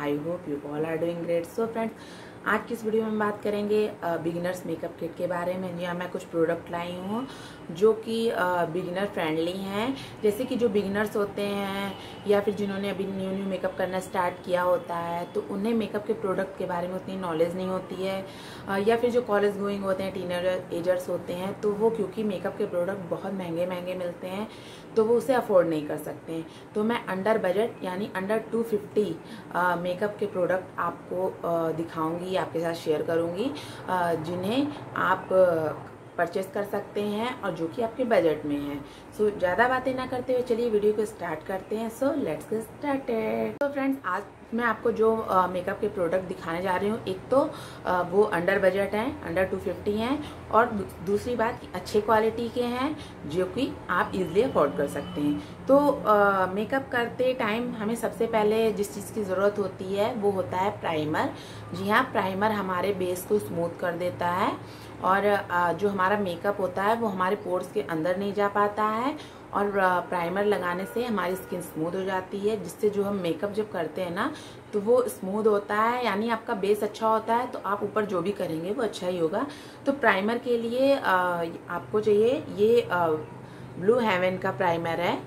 I hope you all are doing great. So friends, आज की इस वीडियो में हम बात करेंगे बिगिनर्स मेकअप किट के बारे में। यहाँ मैं कुछ प्रोडक्ट लाई हूँ जो कि बिगिनर फ्रेंडली हैं। जैसे कि जो बिगिनर्स होते हैं या फिर जिन्होंने अभी न्यू मेकअप करना स्टार्ट किया होता है तो उन्हें मेकअप के प्रोडक्ट के बारे में उतनी नॉलेज नहीं होती है, या फिर जो कॉलेज गोइंग होते हैं, टीनेजर्स होते हैं, तो वो क्योंकि मेकअप के प्रोडक्ट बहुत महंगे महंगे मिलते हैं तो वो उसे अफोर्ड नहीं कर सकते हैं। तो मैं अंडर बजट यानी अंडर 250 मेकअप के प्रोडक्ट आपको दिखाऊंगी, आपके साथ शेयर करूंगी, जिन्हें आप परचेस कर सकते हैं और जो कि आपके बजट में है। सो ज़्यादा बातें ना करते हुए चलिए वीडियो को स्टार्ट करते हैं। So let's get started. तो फ्रेंड्स, आज मैं आपको जो मेकअप के प्रोडक्ट दिखाने जा रही हूँ, एक तो वो अंडर बजट हैं, अंडर 250 हैं, और दूसरी बात अच्छे क्वालिटी के हैं जो कि आप इजीली अफोर्ड कर सकते हैं। तो मेकअप करते टाइम हमें सबसे पहले जिस चीज़ की ज़रूरत होती है वो होता है प्राइमर। जी हाँ, प्राइमर हमारे बेस को स्मूथ कर देता है और जो हमारा मेकअप होता है वो हमारे पोर्स के अंदर नहीं जा पाता है, और प्राइमर लगाने से हमारी स्किन स्मूथ हो जाती है, जिससे जो हम मेकअप जब करते हैं ना तो वो स्मूथ होता है, यानी आपका बेस अच्छा होता है तो आप ऊपर जो भी करेंगे वो अच्छा ही होगा। तो प्राइमर के लिए आपको चाहिए ये ब्लू हेवन का प्राइमर है।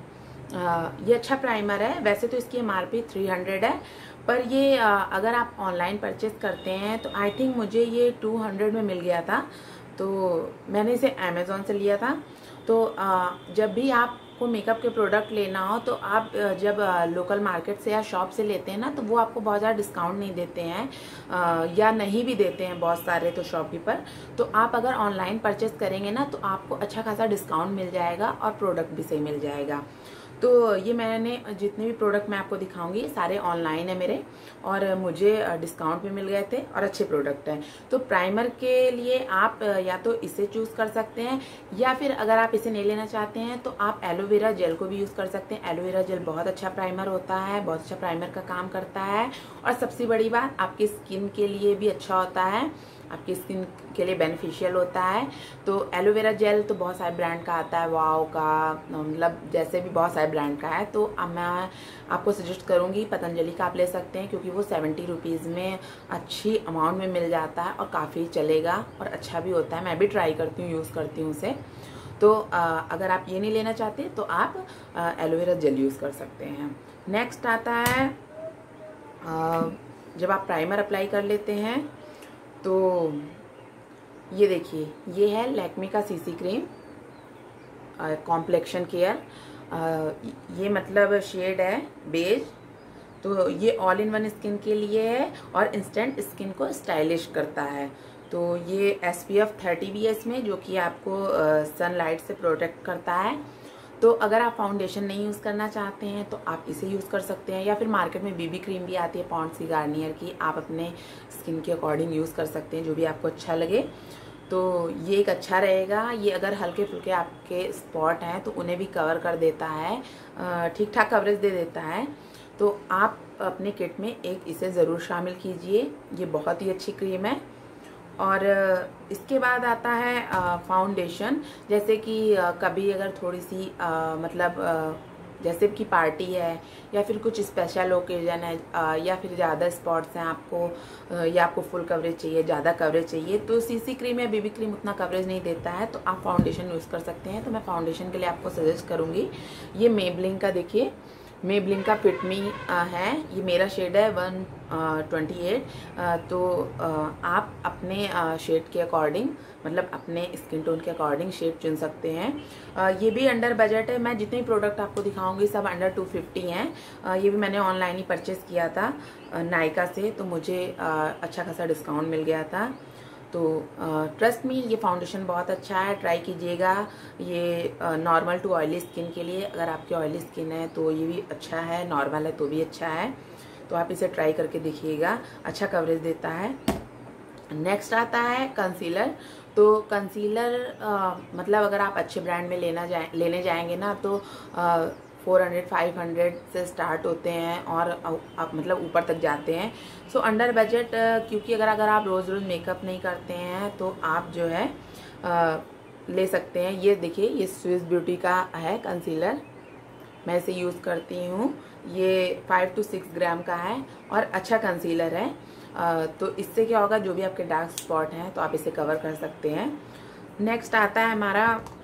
ये अच्छा प्राइमर है। वैसे तो इसकी MRP 300 है, पर ये अगर आप ऑनलाइन परचेस करते हैं तो आई थिंक मुझे ये 200 में मिल गया था, तो मैंने इसे अमेज़ॉन से लिया था। तो जब भी आपको मेकअप के प्रोडक्ट लेना हो तो आप जब लोकल मार्केट से या शॉप से लेते हैं ना तो वो आपको बहुत ज़्यादा डिस्काउंट नहीं देते हैं, या नहीं भी देते हैं बहुत सारे तो शॉपकीपर। तो आप अगर ऑनलाइन परचेस करेंगे ना तो आपको अच्छा खासा डिस्काउंट मिल जाएगा और प्रोडक्ट भी सही मिल जाएगा। तो ये मैंने जितने भी प्रोडक्ट मैं आपको दिखाऊंगी सारे ऑनलाइन है मेरे, और मुझे डिस्काउंट भी मिल गए थे और अच्छे प्रोडक्ट हैं। तो प्राइमर के लिए आप या तो इसे चूज़ कर सकते हैं, या फिर अगर आप इसे नहीं लेना चाहते हैं तो आप एलोवेरा जेल को भी यूज़ कर सकते हैं। एलोवेरा जेल बहुत अच्छा प्राइमर होता है, बहुत अच्छा प्राइमर का काम करता है, और सबसे बड़ी बात आपकी स्किन के लिए भी अच्छा होता है, आपकी स्किन के लिए बेनिफिशियल होता है। तो एलोवेरा जेल तो बहुत सारे ब्रांड का आता है, वाव का, मतलब जैसे भी बहुत सारे ब्रांड का है। तो अब मैं आपको सजेस्ट करूंगी पतंजलि का आप ले सकते हैं, क्योंकि वो 70 रुपीज़ में अच्छी अमाउंट में मिल जाता है और काफ़ी चलेगा और अच्छा भी होता है। मैं भी ट्राई करती हूँ, यूज़ करती हूँ उसे। तो अगर आप ये नहीं लेना चाहते तो आप एलोवेरा जेल यूज़ कर सकते हैं। नेक्स्ट आता है जब आप प्राइमर अप्लाई कर लेते हैं तो ये देखिए, ये है लैक्मे का CC क्रीम कॉम्प्लेक्शन केयर। ये मतलब शेड है बेज। तो ये ऑल इन वन स्किन के लिए है और इंस्टेंट स्किन को स्टाइलिश करता है। तो ये SPF 30 भी है इसमें, जो कि आपको सनलाइट से प्रोटेक्ट करता है। तो अगर आप फाउंडेशन नहीं यूज़ करना चाहते हैं तो आप इसे यूज़ कर सकते हैं, या फिर मार्केट में BB क्रीम भी आती है पॉन्ड्स की, गार्नियर की, आप अपने स्किन के अकॉर्डिंग यूज़ कर सकते हैं, जो भी आपको अच्छा लगे। तो ये एक अच्छा रहेगा। ये अगर हल्के फुल्के आपके स्पॉट हैं तो उन्हें भी कवर कर देता है, ठीक ठाक कवरेज दे देता है। तो आप अपने किट में एक इसे ज़रूर शामिल कीजिए, ये बहुत ही अच्छी क्रीम है। और इसके बाद आता है फाउंडेशन। जैसे कि कभी अगर थोड़ी सी मतलब जैसे कि पार्टी है या फिर कुछ स्पेशल ओकेजन है, या फिर ज़्यादा स्पॉट्स हैं आपको, या आपको फुल कवरेज चाहिए, ज़्यादा कवरेज चाहिए, तो CC क्रीम या BB क्रीम उतना कवरेज नहीं देता है, तो आप फाउंडेशन यूज़ कर सकते हैं। तो मैं फाउंडेशन के लिए आपको सजेस्ट करूँगी ये मेबलिन का, देखिए मेबलिन का फिट मी है। ये मेरा शेड है 128। तो आप अपने शेड के अकॉर्डिंग, मतलब अपने स्किन टोन के अकॉर्डिंग शेड चुन सकते हैं। ये भी अंडर बजट है। मैं जितने प्रोडक्ट आपको दिखाऊंगी सब अंडर 250 हैं। ये भी मैंने ऑनलाइन ही परचेस किया था नायका से, तो मुझे अच्छा खासा डिस्काउंट मिल गया था। तो ट्रस्ट मी, ये फाउंडेशन बहुत अच्छा है, ट्राई कीजिएगा। ये नॉर्मल टू ऑयली स्किन के लिए, अगर आपकी ऑयली स्किन है तो ये भी अच्छा है, नॉर्मल है तो भी अच्छा है। तो आप इसे ट्राई करके देखिएगा, अच्छा कवरेज देता है। नेक्स्ट आता है कंसीलर। तो कंसीलर मतलब अगर आप अच्छे ब्रांड में लेने जाएंगे ना तो 400-500 से स्टार्ट होते हैं और आप मतलब ऊपर तक जाते हैं। सो अंडर बजट, क्योंकि अगर आप रोज़ रोज़ मेकअप नहीं करते हैं तो आप जो है ले सकते हैं। ये देखिए, ये स्विस ब्यूटी का है कंसीलर, मैं इसे यूज़ करती हूँ। ये 5 to 6 ग्राम का है और अच्छा कंसीलर है। तो इससे क्या होगा, जो भी आपके डार्क स्पॉट हैं तो आप इसे कवर कर सकते हैं। नेक्स्ट आता है हमारा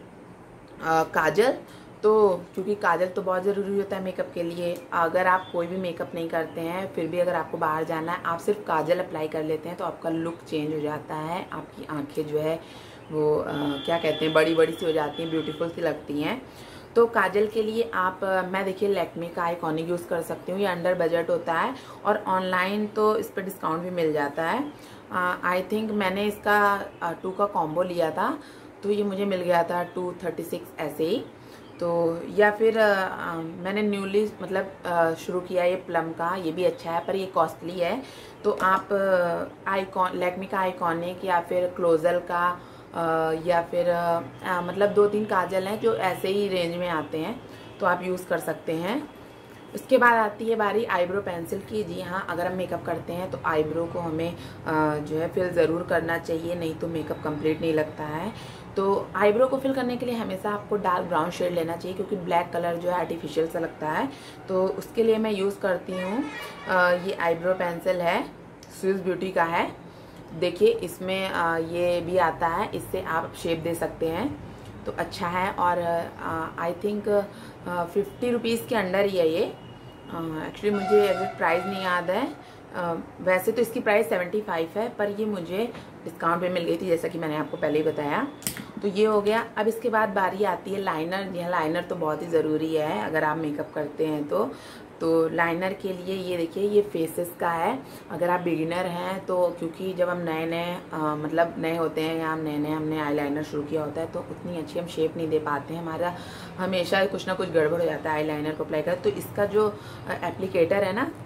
काजल। तो क्योंकि काजल तो बहुत ज़रूरी होता है मेकअप के लिए। अगर आप कोई भी मेकअप नहीं करते हैं, फिर भी अगर आपको बाहर जाना है, आप सिर्फ काजल अप्लाई कर लेते हैं तो आपका लुक चेंज हो जाता है। आपकी आंखें जो है वो क्या कहते हैं, बड़ी बड़ी सी हो जाती हैं, ब्यूटीफुल सी लगती हैं। तो काजल के लिए आप मैं देखिए लैक्मे का आइकॉनिक यूज़ कर सकती हूँ। ये अंडर बजट होता है और ऑनलाइन तो इस पर डिस्काउंट भी मिल जाता है। आई थिंक मैंने इसका 2 का कॉम्बो लिया था, तो ये मुझे मिल गया था 236 ऐसे ही। तो या फिर मैंने न्यूली मतलब शुरू किया ये प्लम का, ये भी अच्छा है पर ये कॉस्टली है। तो आप आइकॉन लैक्मे का आइकॉनिक या फिर क्लोजल का या फिर मतलब 2-3 काजल हैं जो ऐसे ही रेंज में आते हैं, तो आप यूज़ कर सकते हैं। उसके बाद आती है बारी आईब्रो पेंसिल की। जी हाँ, अगर हम मेकअप करते हैं तो आईब्रो को हमें जो है फिल ज़रूर करना चाहिए, नहीं तो मेकअप कंप्लीट नहीं लगता है। तो आईब्रो को फिल करने के लिए हमेशा आपको डार्क ब्राउन शेड लेना चाहिए, क्योंकि ब्लैक कलर जो है आर्टिफिशियल सा लगता है। तो उसके लिए मैं यूज़ करती हूँ ये आईब्रो पेंसिल है, स्विस ब्यूटी का है। देखिए इसमें ये भी आता है, इससे आप शेप दे सकते हैं, तो अच्छा है। और आई थिंक 50 रुपीज़ के अंडर ही है ये। एक्चुअली मुझे एग्जैक्ट प्राइस नहीं याद है। वैसे तो इसकी प्राइस 75 है, पर ये मुझे डिस्काउंट पे मिल गई थी, जैसा कि मैंने आपको पहले ही बताया। तो ये हो गया। अब इसके बाद बारी आती है लाइनर। यह लाइनर तो बहुत ही ज़रूरी है अगर आप मेकअप करते हैं तो लाइनर के लिए ये देखिए, ये फेसेस का है। अगर आप बिगिनर हैं तो, क्योंकि जब हम नए मतलब नए होते हैं या हम नए हमने आईलाइनर शुरू किया होता है, तो उतनी अच्छी हम शेप नहीं दे पाते हैं। हमारा हमेशा कुछ ना कुछ गड़बड़ हो जाता है आईलाइनर को अप्लाई कर। तो इसका जो एप्लीकेटर है ना,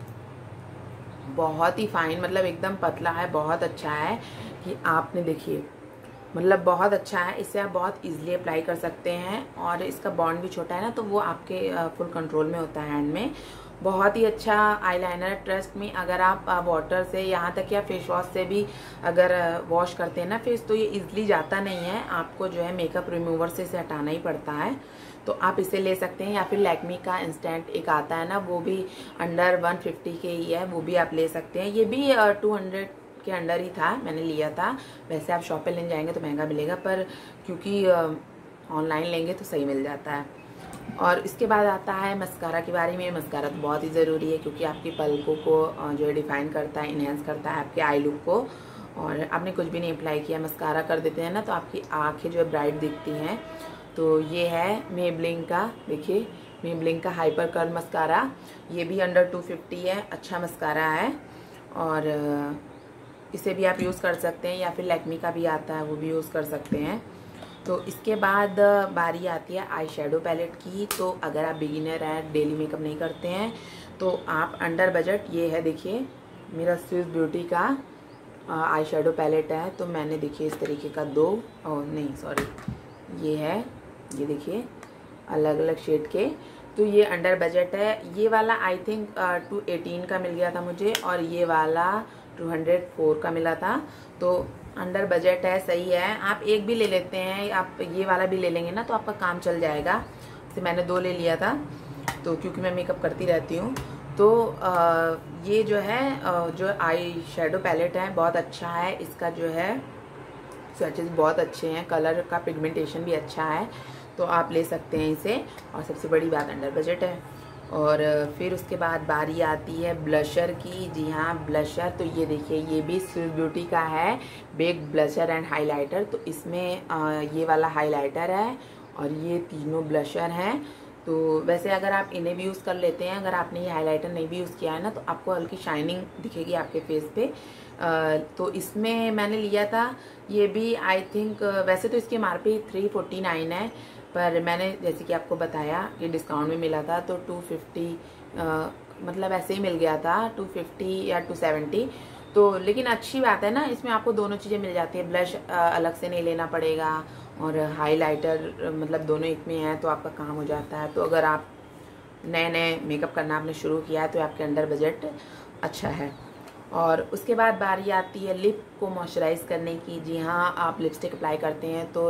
बहुत ही फाइन, मतलब एकदम पतला है, बहुत अच्छा है कि आपने देखिए, मतलब बहुत अच्छा है। इससे आप बहुत इजीली अप्लाई कर सकते हैं और इसका बॉन्ड भी छोटा है ना, तो वो आपके फुल कंट्रोल में होता है हैंड में। बहुत ही अच्छा आईलाइनर। ट्रस्ट में, अगर आप वाटर से, यहाँ तक या फेस वॉश से भी अगर वॉश करते हैं ना फेस, तो ये इजीली जाता नहीं है। आपको जो है मेकअप रिमूवर से इसे हटाना ही पड़ता है। तो आप इसे ले सकते हैं, या फिर लैक्मे का इंस्टेंट एक आता है ना, वो भी अंडर 150 के ही है, वो भी आप ले सकते हैं। ये भी 200 के अंडर ही था, मैंने लिया था। वैसे आप शॉप पे लेने जाएंगे तो महंगा मिलेगा, पर क्योंकि ऑनलाइन लेंगे तो सही मिल जाता है। और इसके बाद आता है मस्कारा की बारी में। मस्कारा तो बहुत ही ज़रूरी है, क्योंकि आपकी पलकों को जो है डिफाइन करता है, इन्हेंस करता है आपके आई लुक को। और आपने कुछ भी नहीं अप्लाई किया, मस्कारा कर देते हैं ना, तो आपकी आँखें जो है ब्राइट दिखती हैं। तो ये है मेबलिन का, देखिए मेबलिन का हाइपर कर्ल मस्कारा। ये भी अंडर 250 है, अच्छा मस्कारा है। और इसे भी आप यूज़ कर सकते हैं, या फिर लैक्मे का भी आता है, वो भी यूज़ कर सकते हैं। तो इसके बाद बारी आती है आई शेडो पैलेट की। तो अगर आप बिगिनर हैं, डेली मेकअप नहीं करते हैं, तो आप अंडर बजट, ये है देखिए मेरा स्विस ब्यूटी का आई शेडो पैलेट है। तो मैंने देखिए इस तरीके का ये है, ये देखिए अलग अलग शेड के। तो ये अंडर बजट है। ये वाला आई थिंक 218 का मिल गया था मुझे, और ये वाला 204 का मिला था। तो अंडर बजट है, सही है। आप एक भी ले लेते हैं, आप ये वाला भी ले लेंगे ना, तो आपका काम चल जाएगा। जैसे मैंने 2 ले लिया था, तो क्योंकि मैं मेकअप करती रहती हूँ। तो ये जो है जो आई शेडो पैलेट है, बहुत अच्छा है। इसका जो है स्वेचेस बहुत अच्छे हैं, कलर का पिगमेंटेशन भी अच्छा है, तो आप ले सकते हैं इसे। और सबसे बड़ी बात, अंडर बजट है। और फिर उसके बाद बारी आती है ब्लशर की। जी हाँ, ब्लशर। तो ये देखिए, ये भी स्विस ब्यूटी का है, बेक ब्लशर एंड हाइलाइटर। तो इसमें ये वाला हाइलाइटर है और ये तीनों ब्लशर हैं। तो वैसे अगर आप इन्हें भी यूज़ कर लेते हैं, अगर आपने ये हाइलाइटर नहीं भी यूज़ किया है ना, तो आपको हल्की शाइनिंग दिखेगी आपके फेस पे। तो इसमें मैंने लिया था, ये भी आई थिंक, वैसे तो इसकी MRP 349 है, पर मैंने जैसे कि आपको बताया ये डिस्काउंट में मिला था, तो 250 मतलब ऐसे ही मिल गया था, 250 या 270। तो लेकिन अच्छी बात है ना, इसमें आपको दोनों चीज़ें मिल जाती है। ब्लश अलग से नहीं लेना पड़ेगा, और हाइलाइटर मतलब दोनों एक में है, तो आपका काम हो जाता है। तो अगर आप नए मेकअप करना आपने शुरू किया है, तो आपके अंडर बजट अच्छा है। और उसके बाद बारी आती है लिप को मॉइस्चराइज़ करने की। जी हाँ, आप लिपस्टिक अप्लाई करते हैं तो लिप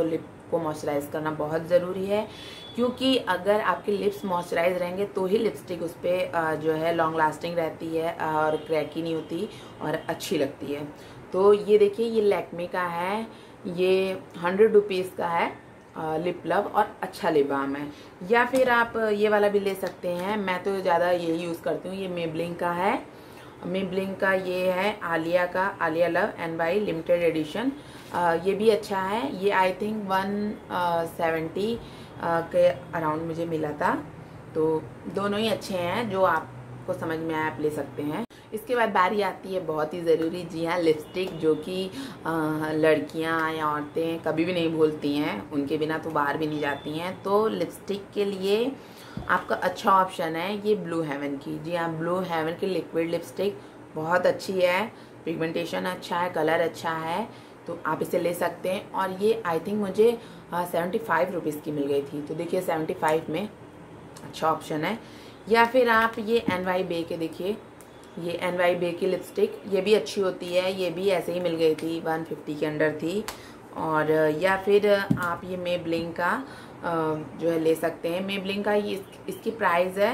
को मॉइस्चराइज करना बहुत ज़रूरी है, क्योंकि अगर आपके लिप्स मॉइस्चराइज रहेंगे तो ही लिपस्टिक उस पर जो है लॉन्ग लास्टिंग रहती है और क्रैकी नहीं होती और अच्छी लगती है। तो ये देखिए, ये लैक्मे का है, ये 100 रुपीज़ का है लिप लव और अच्छा लिप बाम है। या फिर आप ये वाला भी ले सकते हैं, मैं तो ज़्यादा यही यूज़ करती हूँ। ये मेबलिन का है, मेबलिन का ये है आलिया का, Alia love NY limited edition. ये भी अच्छा है। ये आई थिंक 170 के अराउंड मुझे मिला था। तो दोनों ही अच्छे हैं, जो आपको समझ में आए आप ले सकते हैं। इसके बाद बारी आती है बहुत ही ज़रूरी, जी हाँ, लिपस्टिक, जो कि लड़कियां या औरतें कभी भी नहीं भूलती हैं, उनके बिना तो बाहर भी नहीं जाती हैं। तो लिपस्टिक के लिए आपका अच्छा ऑप्शन है ये ब्लू हेवन की। जी हाँ, ब्लू हेवन की लिक्विड लिपस्टिक बहुत अच्छी है, पिगमेंटेशन अच्छा है, कलर अच्छा है, तो आप इसे ले सकते हैं। और ये आई थिंक मुझे 75 रुपीज़ की मिल गई थी। तो देखिए 75 में अच्छा ऑप्शन है। या फिर आप ये NY बे के देखिए, ये NY बे की लिपस्टिक, ये भी अच्छी होती है, ये भी ऐसे ही मिल गई थी, 150 के अंडर थी। और या फिर आप ये मेबलिन का जो है ले सकते हैं। मेबलिन का ये इसकी प्राइस है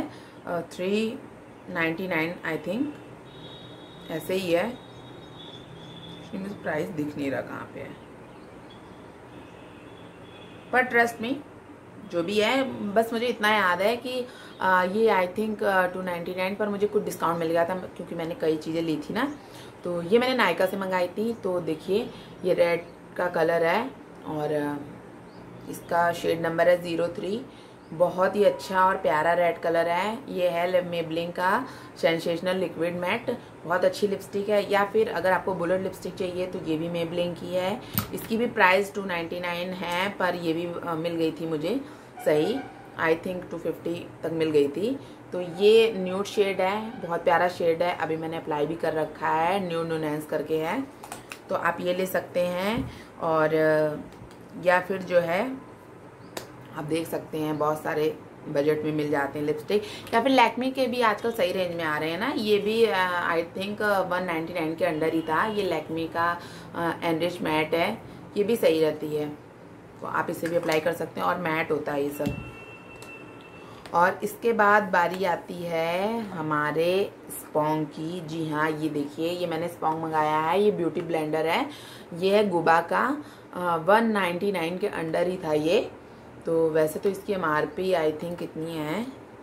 399 आई थिंक, ऐसे ही है। मुझे प्राइस दिख नहीं रहा कहाँ पे है, पर ट्रस्ट मी जो भी है, बस मुझे इतना याद है कि ये आई थिंक 299 पर मुझे कुछ डिस्काउंट मिल गया था, क्योंकि मैंने कई चीज़ें ली थी ना। तो ये मैंने नायका से मंगाई थी। तो देखिए ये रेड का कलर है और इसका शेड नंबर है 03। बहुत ही अच्छा और प्यारा रेड कलर है। ये है मेबलिन का सेंसेशनल लिक्विड मैट, बहुत अच्छी लिपस्टिक है। या फिर अगर आपको बुलेट लिपस्टिक चाहिए तो ये भी मेबलिन की है। इसकी भी प्राइस 299 है, पर ये भी मिल गई थी मुझे सही, आई थिंक 250 तक मिल गई थी। तो ये न्यूड शेड है, बहुत प्यारा शेड है, अभी मैंने अप्लाई भी कर रखा है, न्यूड नुनेंस करके है। तो आप ये ले सकते हैं। और या फिर जो है आप देख सकते हैं, बहुत सारे बजट में मिल जाते हैं लिपस्टिक। या फिर लैक्मे के भी आजकल सही रेंज में आ रहे हैं ना, ये भी आई थिंक 199 के अंडर ही था। ये लैक्मे का एनरिच मैट है, ये भी सही रहती है, तो आप इसे भी अप्लाई कर सकते हैं और मैट होता है ये सब। और इसके बाद बारी आती है हमारे स्पॉन्ग की। जी हाँ, ये देखिए, ये मैंने स्पॉन्ग मंगाया है, ये ब्यूटी ब्लेंडर है, ये है गुबा का, 199 के अंडर ही था ये। तो वैसे तो इसकी MRP आई थिंक कितनी है,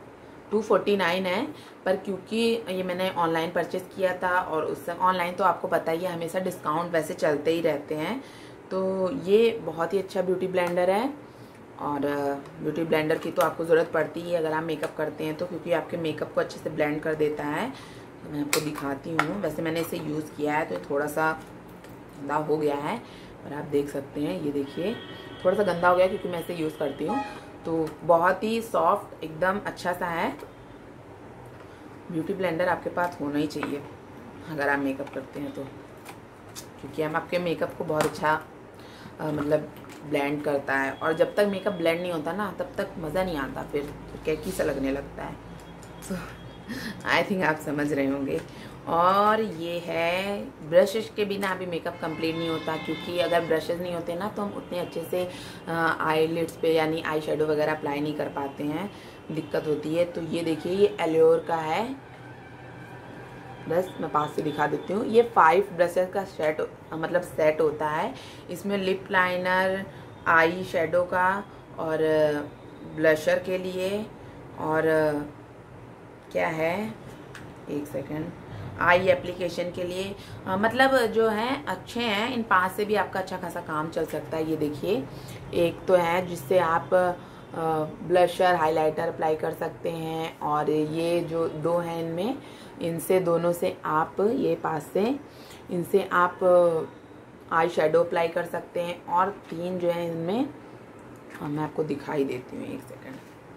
249 है, पर क्योंकि ये मैंने ऑनलाइन परचेज़ किया था और उस ऑनलाइन तो आपको पता ही है हमेशा डिस्काउंट वैसे चलते ही रहते हैं। तो ये बहुत ही अच्छा ब्यूटी ब्लेंडर है। और ब्यूटी ब्लेंडर की तो आपको ज़रूरत पड़ती है अगर आप मेकअप करते हैं तो, क्योंकि आपके मेकअप को अच्छे से ब्लेंड कर देता है। तो मैं आपको दिखाती हूँ, वैसे मैंने इसे यूज़ किया है तो थोड़ा सा गंदा हो गया है, पर आप देख सकते हैं, ये देखिए थोड़ा सा गंदा हो गया क्योंकि मैं इसे यूज़ करती हूँ। तो बहुत ही सॉफ्ट एकदम अच्छा सा है। ब्यूटी ब्लेंडर आपके पास होना ही चाहिए अगर आप मेकअप करते हैं तो, क्योंकि हम आपके मेकअप को बहुत अच्छा मतलब ब्लेंड करता है। और जब तक मेकअप ब्लेंड नहीं होता ना, तब तक मज़ा नहीं आता, फिर कैकी सा लगने लगता है। तो आई थिंक आप समझ रहे होंगे। और ये है ब्रशेस के बिना अभी मेकअप कंप्लीट नहीं होता, क्योंकि अगर ब्रशेस नहीं होते ना तो हम उतने अच्छे से आई लिड्स पे यानी आई शेडो वगैरह अप्लाई नहीं कर पाते हैं, दिक्कत होती है। तो ये देखिए, ये एल्योर का है ब्रश, मैं पास से दिखा देती हूँ। ये 5 ब्रशेस का सेट होता है। इसमें लिप लाइनर, आई शेडो का और ब्लशर के लिए, और क्या है, एक सेकेंड, आई एप्लीकेशन के लिए, मतलब जो है अच्छे हैं। इन 5 से भी आपका अच्छा खासा काम चल सकता है। ये देखिए, एक तो है जिससे आप ब्लशर हाइलाइटर अप्लाई कर सकते हैं, और ये जो 2 हैं इनमें, इनसे दोनों से आप, ये 5 से, इनसे आप आई शेडो अप्लाई कर सकते हैं। और 3 जो है इनमें, मैं आपको दिखाई देती हूँ, एक सेकेंड,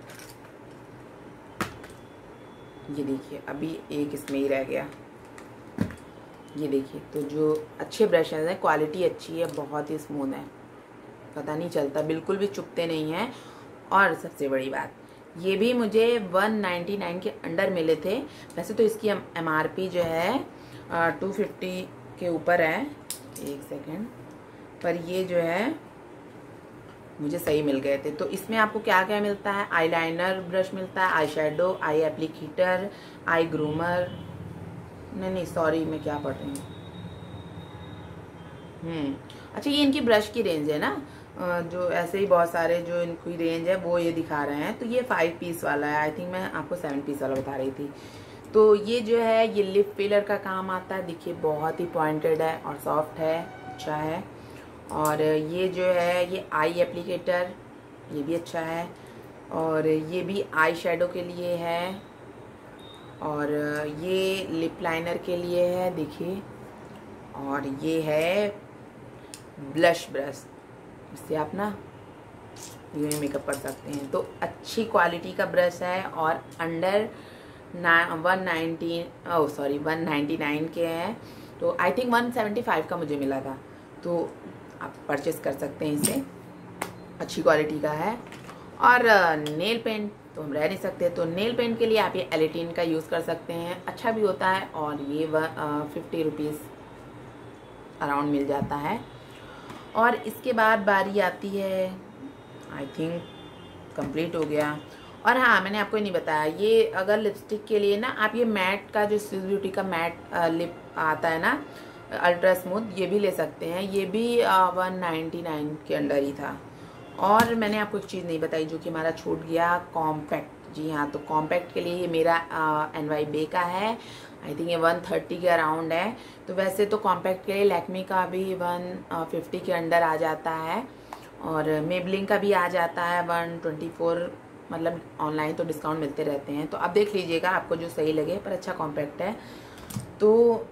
ये देखिए, अभी एक इसमें ही रह गया, ये देखिए। तो जो अच्छे ब्रशेस हैं, क्वालिटी अच्छी है, बहुत ही स्मूथ है, पता नहीं चलता, बिल्कुल भी चुभते नहीं हैं। और सबसे बड़ी बात, ये भी मुझे 199 के अंडर मिले थे। वैसे तो इसकी MRP जो है 250 के ऊपर है, एक सेकेंड, पर ये जो है मुझे सही मिल गए थे। तो इसमें आपको क्या क्या मिलता है, आई लाइनर ब्रश मिलता है, eye shadow, eye applicator, eye groomer, नहीं सॉरी मैं क्या पढ़ रही हूँ। अच्छा ये इनकी ब्रश की रेंज है ना, जो ऐसे ही बहुत सारे जो इनकी रेंज है वो ये दिखा रहे हैं। तो ये 5 पीस वाला है, आई थिंक मैं आपको 7 पीस वाला बता रही थी। तो ये जो है ये लिप फिलर का काम आता है, देखिए बहुत ही पॉइंटेड है और सॉफ्ट है, अच्छा है। और ये जो है ये आई एप्लीकेटर, ये भी अच्छा है। और ये भी आई शेडो के लिए है, और ये लिप लाइनर के लिए है देखिए। और ये है ब्लश ब्रश, इससे आप ना ये मेकअप कर सकते हैं। तो अच्छी क्वालिटी का ब्रश है और अंडर 199 के हैं। तो आई थिंक 175 का मुझे मिला था, तो आप परचेस कर सकते हैं इसे, अच्छी क्वालिटी का है। और नेल पेंट तो हम रह नहीं सकते, तो नेल पेंट के लिए आप ये एलेटीन का यूज़ कर सकते हैं, अच्छा भी होता है। और ये 50 रुपीज़ अराउंड मिल जाता है। और इसके बाद बारी आती है, आई थिंक कंप्लीट हो गया। और हाँ मैंने आपको नहीं बताया, ये अगर लिपस्टिक के लिए ना आप ये मैट का जो स्विस ब्यूटी का मैट लिप आता है ना अल्ट्रा स्मूथ, ये भी ले सकते हैं। ये भी 199 के अंडर ही था। और मैंने आपको एक चीज़ नहीं बताई जो कि हमारा छूट गया, कॉम्पैक्ट। जी हाँ, तो कॉम्पैक्ट के लिए ये मेरा NY बे का है, आई थिंक ये 130 के अराउंड है। तो वैसे तो कॉम्पैक्ट के लिए लैक्मी का भी 150 के अंडर आ जाता है, और मेबलिन का भी आ जाता है 124। मतलब ऑनलाइन तो डिस्काउंट मिलते रहते हैं, तो आप देख लीजिएगा आपको जो सही लगे, पर अच्छा कॉम्पैक्ट है। तो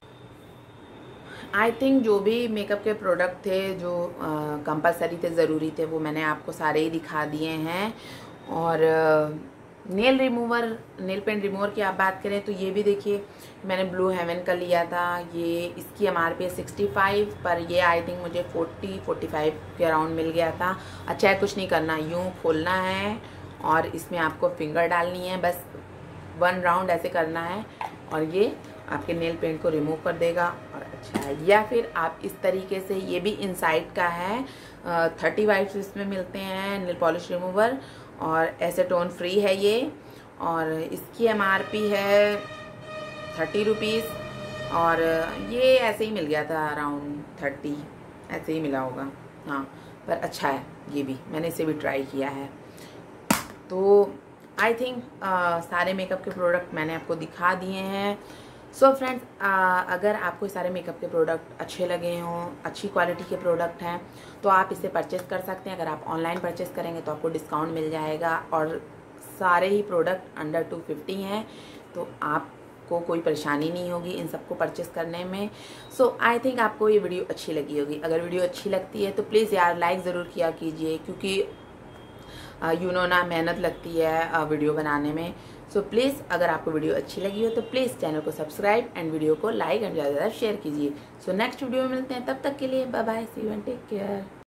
आई थिंक जो भी मेकअप के प्रोडक्ट थे जो कंपलसरी थे, ज़रूरी थे, वो मैंने आपको सारे ही दिखा दिए हैं। और नेल पेंट रिमूवर की आप बात करें तो ये भी देखिए मैंने ब्लू हेवन का लिया था। ये इसकी MRP है 65, पर ये आई थिंक मुझे 40-45 के अराउंड मिल गया था। अच्छा है, कुछ नहीं करना, यूँ खोलना है और इसमें आपको फिंगर डालनी है, बस 1 राउंड ऐसे करना है और ये आपके नेल पेंट को रिमूव कर देगा और अच्छा है। या फिर आप इस तरीके से, ये भी इनसाइड का है, 30 वाइप्स इसमें मिलते हैं नेल पॉलिश रिमूवर, और एसीटोन फ्री है ये। और इसकी MRP है 30 रुपीज़, और ये ऐसे ही मिल गया था अराउंड 30, ऐसे ही मिला होगा हाँ, पर अच्छा है, ये भी मैंने इसे भी ट्राई किया है। तो आई थिंक सारे मेकअप के प्रोडक्ट मैंने आपको दिखा दिए हैं। सो फ्रेंड्स, अगर आपको सारे मेकअप के प्रोडक्ट अच्छे लगे हों, अच्छी क्वालिटी के प्रोडक्ट हैं, तो आप इसे परचेस कर सकते हैं। अगर आप ऑनलाइन परचेस करेंगे तो आपको डिस्काउंट मिल जाएगा, और सारे ही प्रोडक्ट अंडर 250 हैं, तो आपको कोई परेशानी नहीं होगी इन सबको परचेस करने में। सो आई थिंक आपको ये वीडियो अच्छी लगी होगी। अगर वीडियो अच्छी लगती है तो प्लीज़ यार लाइक ज़रूर किया कीजिए, क्योंकि ना मेहनत लगती है वीडियो बनाने में। सो प्लीज़ अगर आपको वीडियो अच्छी लगी हो तो प्लीज़ चैनल को सब्सक्राइब एंड वीडियो को लाइक एंड ज़्यादा से ज़्यादा शेयर कीजिए। सो नेक्स्ट वीडियो में मिलते हैं, तब तक के लिए bye bye, see you and take care.